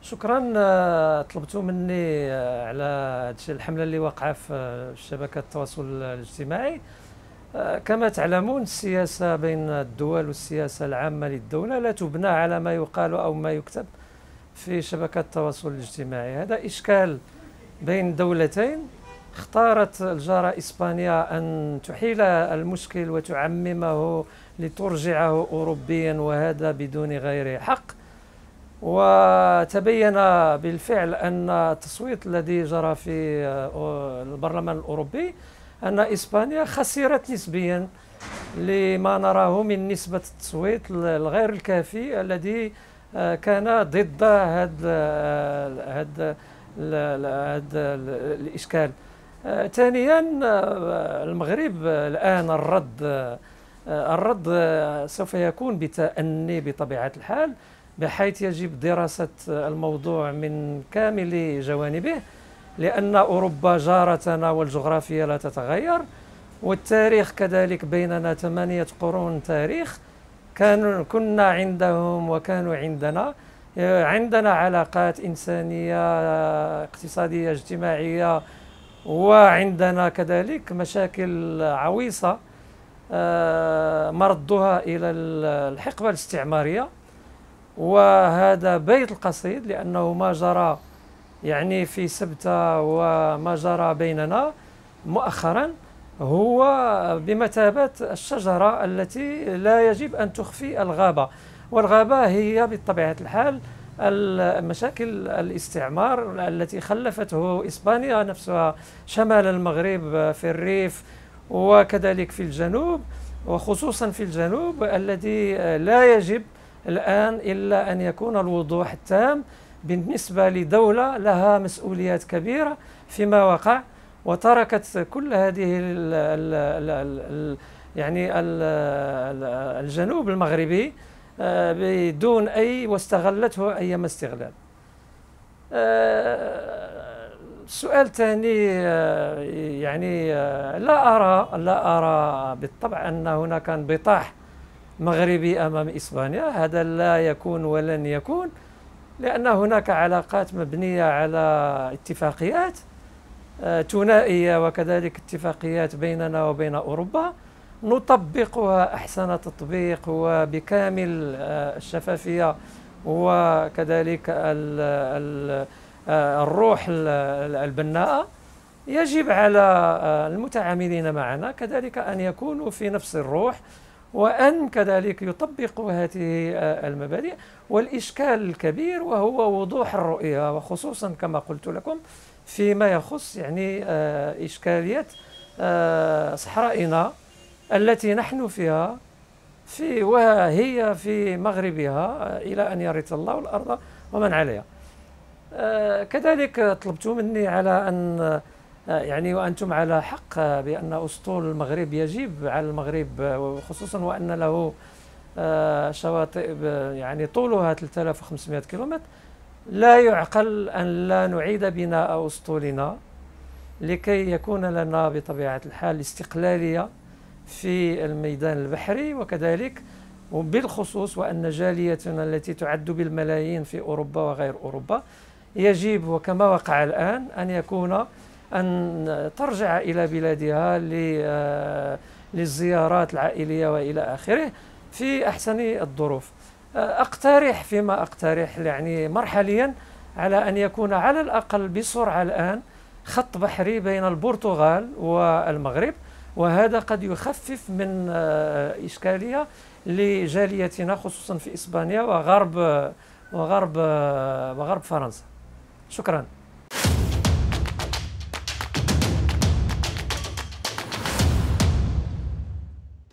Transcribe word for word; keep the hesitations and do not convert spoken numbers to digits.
شكرا. آه، طلبتوا مني آه، على هذه الحملة اللي واقعة في آه، شبكات التواصل الاجتماعي. آه، كما تعلمون السياسة بين الدول والسياسة العامة للدولة لا تبنى على ما يقال أو ما يكتب في شبكات التواصل الاجتماعي. هذا إشكال بين دولتين اختارت الجارة إسبانيا أن تحيل المشكل وتعممه لترجعه أوروبيا، وهذا بدون غير حق. وتبين بالفعل أن التصويت الذي جرى في البرلمان الأوروبي أن إسبانيا خسرت نسبيا لما نراه من نسبة التصويت الغير الكافي الذي كان ضد هذا هذا الإشكال. ثانيا، المغرب الآن الرد الرد سوف يكون بتأني بطبيعة الحال، بحيث يجب دراسة الموضوع من كامل جوانبه، لأن أوروبا جارتنا والجغرافيا لا تتغير، والتاريخ كذلك بيننا ثمانية قرون تاريخ. كانوا كنا عندهم وكانوا عندنا عندنا علاقات إنسانية اقتصادية اجتماعية، وعندنا كذلك مشاكل عويصة مردها إلى الحقبة الاستعمارية. وهذا بيت القصيد، لأنه ما جرى يعني في سبتة وما جرى بيننا مؤخرا هو بمثابة الشجرة التي لا يجب أن تخفي الغابة، والغابة هي بطبيعة الحال المشاكل الاستعمار التي خلفته إسبانيا نفسها شمال المغرب في الريف، وكذلك في الجنوب، وخصوصا في الجنوب الذي لا يجب الآن إلا أن يكون الوضوح التام بالنسبة لدولة لها مسؤوليات كبيرة فيما وقع، وتركت كل هذه ال ال ال ال يعني ال الجنوب المغربي بدون أي، واستغلته أيما استغلال. السؤال الثاني، يعني لا أرى لا أرى بالطبع أن هناك انبطاح مغربي أمام إسبانيا، هذا لا يكون ولن يكون، لأن هناك علاقات مبنية على اتفاقيات ثنائية، وكذلك اتفاقيات بيننا وبين أوروبا نطبقها أحسن تطبيق وبكامل الشفافية، وكذلك الروح البناءة. يجب على المتعاملين معنا كذلك أن يكونوا في نفس الروح، وأن كذلك يطبقوا هذه المبادئ. والإشكال الكبير وهو وضوح الرؤية، وخصوصا كما قلت لكم فيما يخص يعني إشكالية صحرائنا التي نحن فيها، في وهي في مغربها إلى أن يرث الله الأرض ومن عليها. كذلك طلبت مني على أن يعني وأنتم على حق بأن أسطول المغرب يجب على المغرب، وخصوصا وأن له شواطئ يعني طولها ثلاثة آلاف وخمسمائة كيلومتر. لا يعقل أن لا نعيد بناء أسطولنا لكي يكون لنا بطبيعة الحال استقلالية في الميدان البحري، وكذلك وبالخصوص وأن جاليتنا التي تعد بالملايين في أوروبا وغير أوروبا يجب، وكما وقع الآن، أن يكون أن ترجع إلى بلادها للزيارات العائلية وإلى آخره في أحسن الظروف. أقترح فيما أقترح يعني مرحليا على أن يكون على الأقل بسرعة الآن خط بحري بين البرتغال والمغرب، وهذا قد يخفف من إشكالية لجاليتنا خصوصا في إسبانيا وغرب وغرب وغرب فرنسا. شكرا.